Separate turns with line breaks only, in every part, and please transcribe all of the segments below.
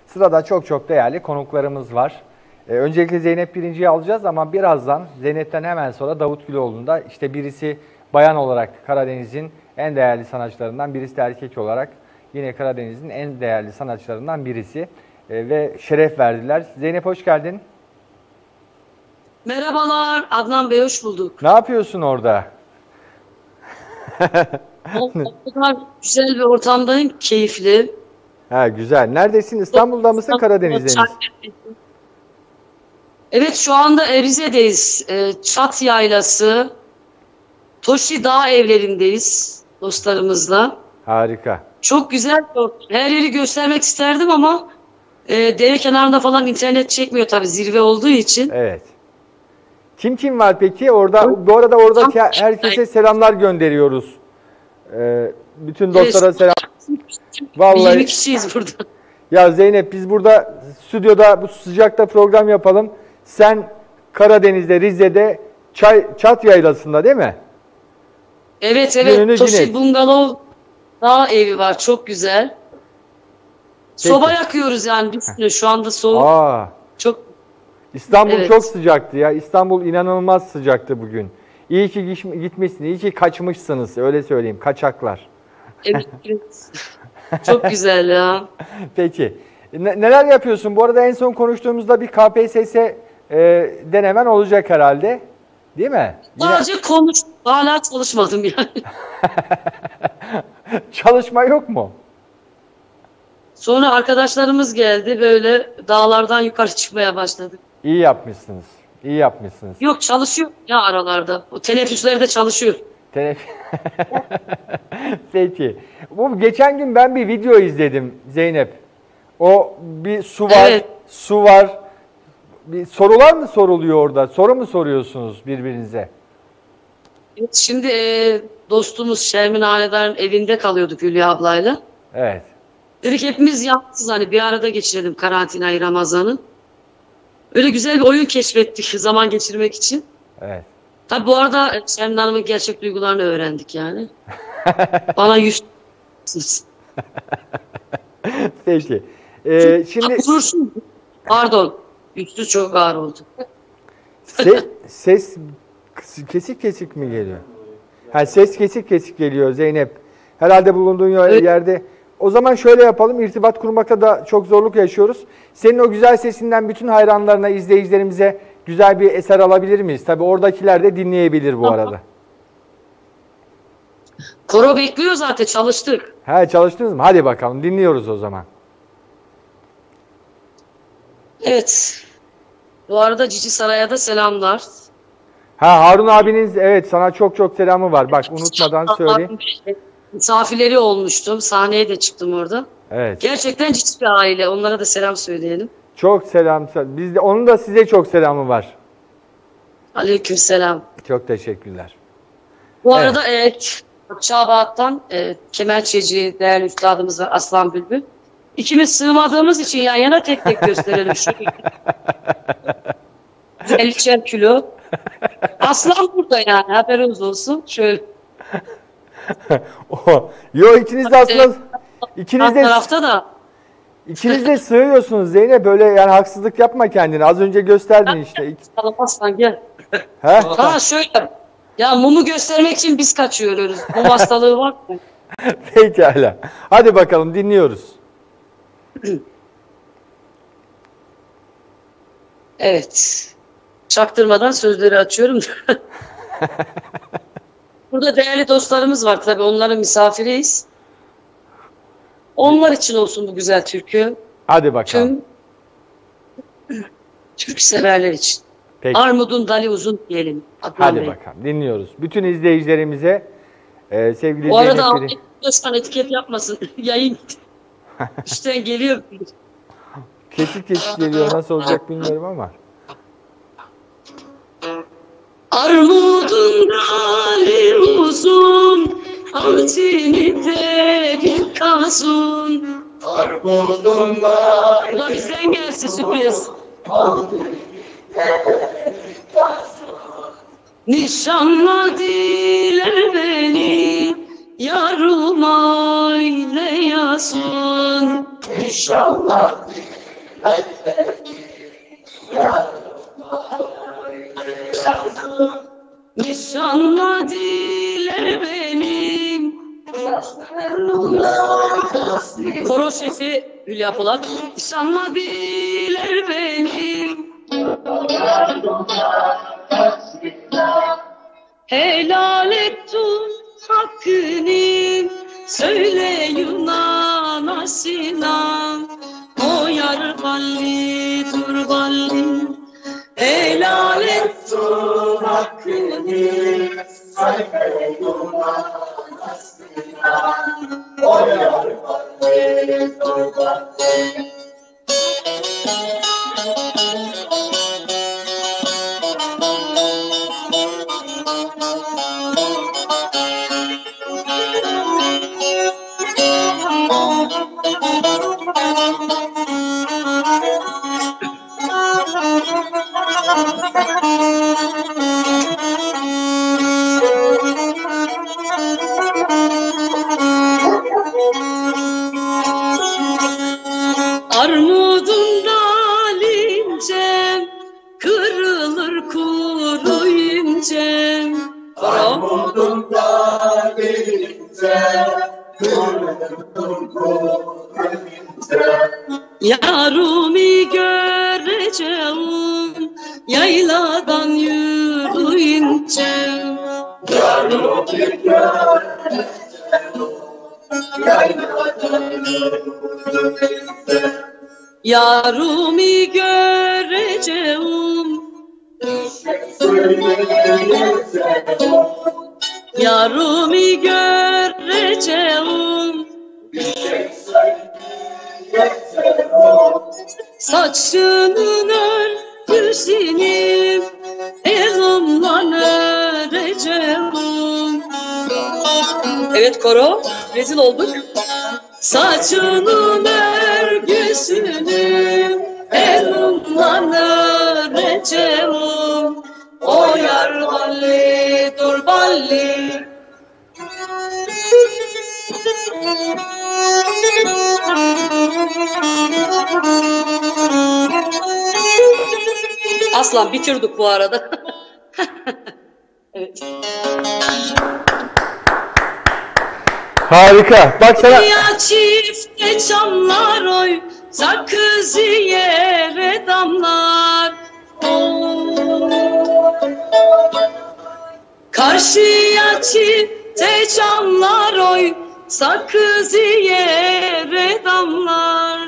Sırada çok çok değerli konuklarımız var. Öncelikle Zeynep Birinci'yi alacağız ama birazdan Zeynep'ten hemen sonra Davut Güloğlu'nda işte birisi bayan olarak Karadeniz'in en değerli sanatçılarından, birisi de erkek olarak yine Karadeniz'in en değerli sanatçılarından birisi ve şeref verdiler. Zeynep hoş geldin.
Merhabalar Adnan Bey, hoş bulduk.
Ne yapıyorsun orada?
O kadar güzel bir ortamdayım, keyifli.
Ha, güzel. Neredesin? İstanbul'da mısın, Karadeniz'de misin?
Evet, şu anda Rize'deyiz. Çat Yaylası, Toşi Dağ evlerindeyiz dostlarımızla.
Harika.
Çok güzel. Her yeri göstermek isterdim ama dere kenarında falan internet çekmiyor tabii, zirve olduğu için.
Evet. Kim var peki? Orada, bu arada oradaki herkese selamlar gönderiyoruz. Bütün dostlara selam. Vallahi
20 kişiyiz burada.
ya Zeynep, biz burada stüdyoda bu sıcakta program yapalım. Sen Karadeniz'de, Rize'de Çat Yaylası'nda değil mi?
Evet,
Yönünü
Toşi
Cüneyt.
Bungalov dağ evi var, çok güzel. Soba yakıyoruz yani biz şu anda soğuk. Çok
İstanbul
evet.
Çok sıcaktı ya. İstanbul inanılmaz sıcaktı bugün. İyi ki gitmişsin, iyi ki kaçmışsınız, öyle söyleyeyim, kaçaklar.
Evet. Çok güzel ya.
Peki. Neler yapıyorsun? Bu arada en son konuştuğumuzda bir KPSS denemen olacak herhalde. Değil mi?
Sadece hala çalışmadım yani.
Çalışma yok mu?
Sonra arkadaşlarımız geldi, böyle dağlardan yukarı çıkmaya başladık.
İyi yapmışsınız. İyi yapmışsınız.
Yok, çalışıyor ya aralarda. O teneffüslerde çalışıyor.
Peki. Bu geçen gün ben bir video izledim Zeynep. O bir su var,
Evet.
su var. Bir sorular mı soruluyor orada? Soru mu soruyorsunuz birbirinize?
Evet, şimdi dostumuz Şermin Hanedar'ın evinde kalıyorduk Hülya ablayla.
Evet.
Dedik hepimiz yalnızız, hani bir arada geçirelim karantinayı, Ramazan'ı. Öyle güzel bir oyun keşfettik zaman geçirmek için.
Evet.
Tabi bu arada Şermin Hanım'ın gerçek duygularını öğrendik yani. Bana 100.
Peki. Şimdi
pardon. Üstü çok ağır oldu.
ses kesik kesik mi geliyor? Ha, ses kesik kesik geliyor Zeynep. Herhalde bulunduğun yerde. O zaman şöyle yapalım. İrtibat kurmakta da çok zorluk yaşıyoruz. Senin o güzel sesinden bütün hayranlarına, izleyicilerimize güzel bir eser alabilir miyiz? Tabii oradakiler de dinleyebilir bu arada.
Koro bekliyor zaten, çalıştık.
Ha, çalıştınız mı? Hadi bakalım, dinliyoruz o zaman.
Evet. Bu arada Cici Saray'a da selamlar.
Ha, Harun abiniz, evet, sana çok çok selamı var. Bak, unutmadan söyleyeyim.
Misafirleri olmuştum. Sahneye de çıktım orada.
Evet.
Gerçekten cici bir aile. Onlara da selam söyleyelim.
Çok selam. Onun da size çok selamı var.
Aleykümselam.
Çok teşekkürler.
Bu arada Şabat'tan kemençeci değerli üstadımız var, Aslan Bülbül. İkimiz sığmadığımız için yan yana tek tek gösterelim şu. 50'şer kilo. Aslan burada yani, haberiniz olsun. Şöyle.
Yo, ikiniz de aslında ikiniz de sığıyorsunuz Zeynep, böyle yani haksızlık yapma kendine. Az önce gösterdin işte.
Aslan gel. Ha şöyle. Ya mumu göstermek için biz kaçıyoruz. Mum hastalığı var mı?
Pekala. Hadi bakalım, dinliyoruz.
Evet. Çaktırmadan sözleri açıyorum. Burada değerli dostlarımız var tabii, onların misafiriyiz. Onlar için olsun bu güzel türkü.
Hadi bakalım.
Tüm Türk severler için.
Peki.
Armudun dali uzun diyelim.
Hadi bakalım, dinliyoruz. Bütün izleyicilerimize sevgili
bu arada
Zeynep
Özkan etiket yapmasın. Yayın işten geliyor.
kesik kesik geliyor, nasıl olacak bilmiyorum ama.
Armudun dali uzun, altını terin kazun. Armudun dali. Bu da bizden gelsin sürpriz. Nişanladılar beni, yarım aile yazın. Nişanladılar Nişanladılar benim. Koro şefi Hülya Polat. Nişanladılar benim. Helal ettin hakkını, söyle Yunan asina. O yar balli dur balli, helal ettin hakkını, söyle Yunan asina. O yar balli dur balli. Armudun dalince kırılır kuruyunca. Armudun dalince kırılır kuruyunca. Yarımı göreceğim yayladan yürüyünce. Yarımı göreceğim yayladan yürüyünce. Yarımı göreceğim, yarımı göreceğim, saçının örgüsünü elimle öreceğim. Evet koro, rezil olduk. Saçının örgüsünü elimle öreceğim. O yar balli dur balli. Aslan bitirdik bu arada. Evet.
Harika. Bak sana.
Ya çifte çamlar oy, sakızı yere damlar. Karşıya çifte çamlar oy, sakızı yere damlar.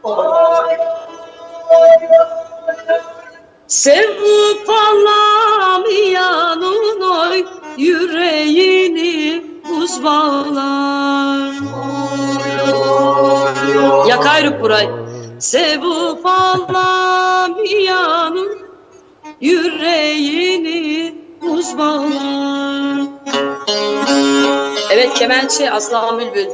Sevip alamayanın oy, yüreğini buz bağlar. Yakayrık burayı. Sevip alamayanın yüreğini buz bağlar. Evet, kemençe Aslan Bülbül.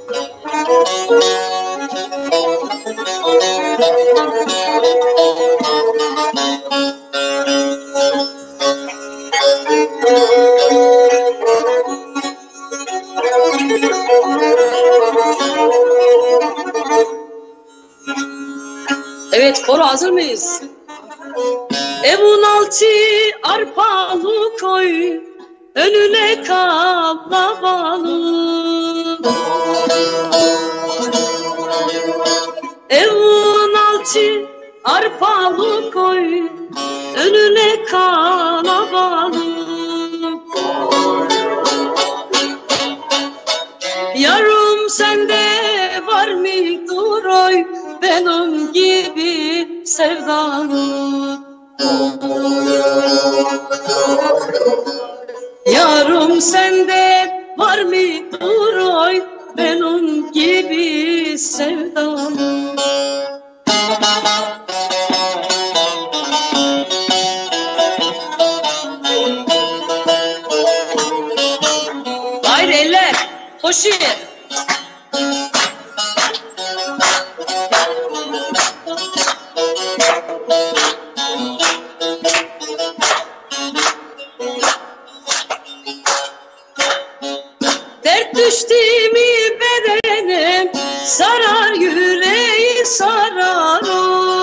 Evet, koro hazır mıyız? Evun altı arpalı koy, önüne kalabalık. Evun altı arpalı koy, önüne kalabalık. Yarım sende var mıdır oy, benim gibi sevdalı. Yarım sende var mıdır oy, benim gibi sevdalı. Hayır eller, hoş iyi. Dert düştü mi bedenim, sarar yüreği sarar o.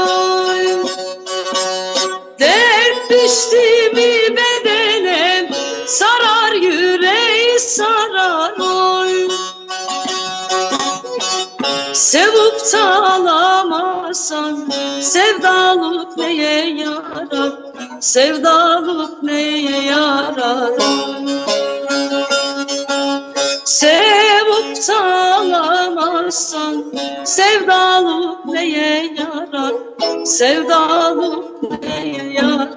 geçti mi bedene, sarar yüreği sarar oy. Sevup da alamazsan sevdalık neye yarar, sevdalık neye yarar. Sevup da alamazsan sevdalık neye yarar, sevdalık neye yarar.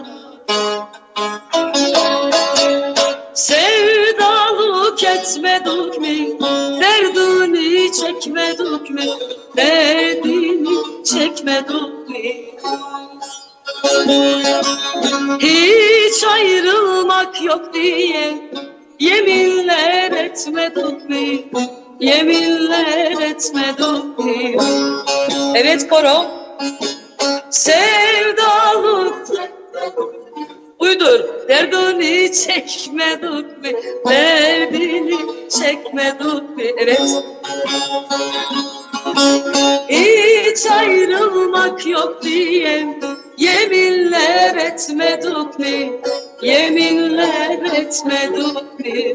Sevdalık etmedik mi, derdini çekmedik mi, derdini çekmedik mi? Hiç ayrılmak yok diye yeminler etmedik mi, yeminler etmedik mi? Evet koro. Sevdalık uydur, derdini çekmedik mi, derdini çekmedik mi? Evet. Hiç ayrılmak yok diye yeminler etmedik mi, yeminler etmedik mi?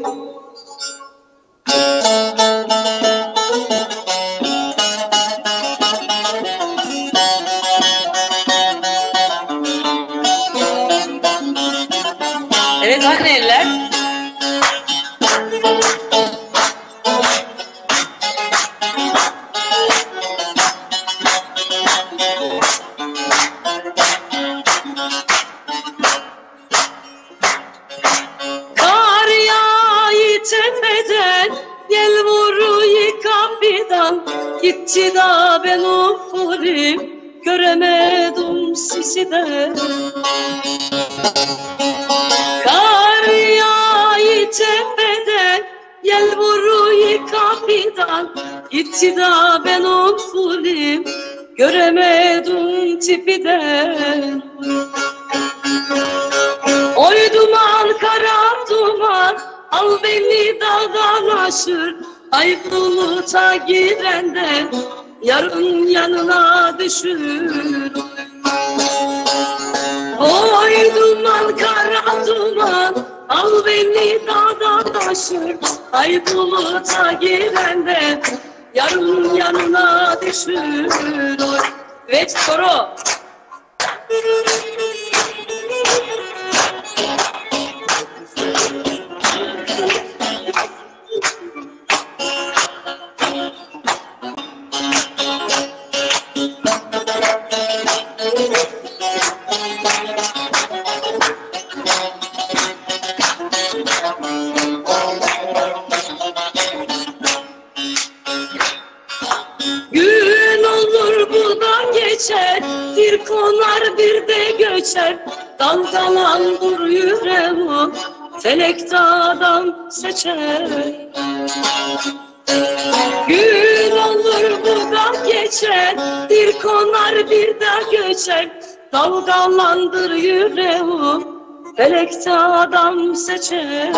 Evet, aynı eller. Kar yağıyor tepeden, yel vuruyor kapıdan. Gitti da ben ufurim, göremedim sizi de. Kar yağıyor tepeden, yel vuruyor kapıdan. Gitti da ben ufurim, göremedim tipiden. Oy duman kara duman, al beni dağdan aşır. Ay buluta girenden, yarın yanına düşür. Oy duman kara duman, al beni dağdan aşır. Ay buluta girenden, yarın yanına düşür. Evet koro. Gün olur buradan geçer, bir konar bir de göçer. Dalgalandır yüreğim, felek dağdan seçer. Gün olur buradan geçer, bir konar bir de göçer. Dalgalandır yüreğim, felek dağdan seçer.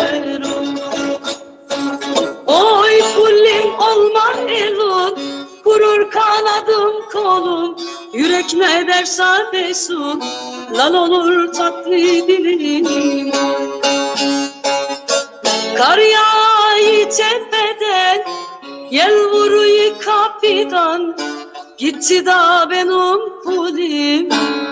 Oy kullim olma elun, kurur kanadım kolum. Yürek ne derse desin, lan olur tatlı dilim. Kar yağıyor tepeden, yel vuruyor kapıdan. Gitti da benim kulüm,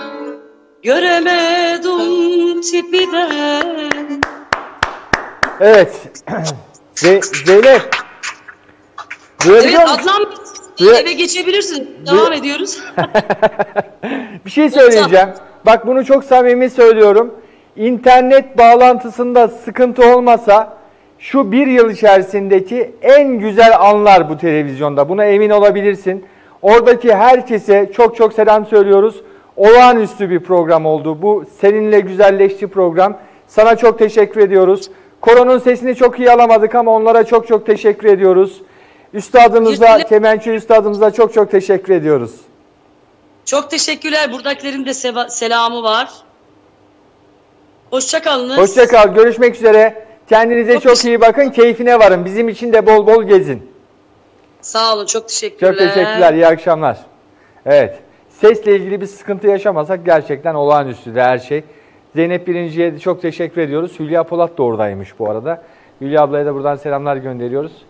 göremedim tipiden.
Evet. Zeynep.
Evet Adnan eve geçebilirsiniz. Devam ediyoruz.
Bir şey söyleyeceğim. Bak bunu çok samimi söylüyorum. İnternet bağlantısında sıkıntı olmasa şu bir yıl içerisindeki en güzel anlar bu televizyonda. Buna emin olabilirsin. Oradaki herkese çok çok selam söylüyoruz. Olağanüstü bir program oldu. Bu seninle güzelleşti program. Sana çok teşekkür ediyoruz. Koronun sesini çok iyi alamadık ama onlara çok çok teşekkür ediyoruz. Üstadımıza, kemençe üstadımıza çok çok teşekkür ediyoruz.
Çok teşekkürler. Buradakilerin de selamı var. Hoşçakalınız.
Hoşçakal. Görüşmek üzere. Kendinize çok iyi bakın. Keyfine varın. Bizim için de bol bol gezin.
Sağ olun. Çok teşekkürler.
Çok teşekkürler. İyi akşamlar. Evet. Sesle ilgili bir sıkıntı yaşamasak gerçekten olağanüstü de her şey. Zeynep Birinci'ye de çok teşekkür ediyoruz. Hülya Polat da oradaymış bu arada. Hülya ablaya da buradan selamlar gönderiyoruz.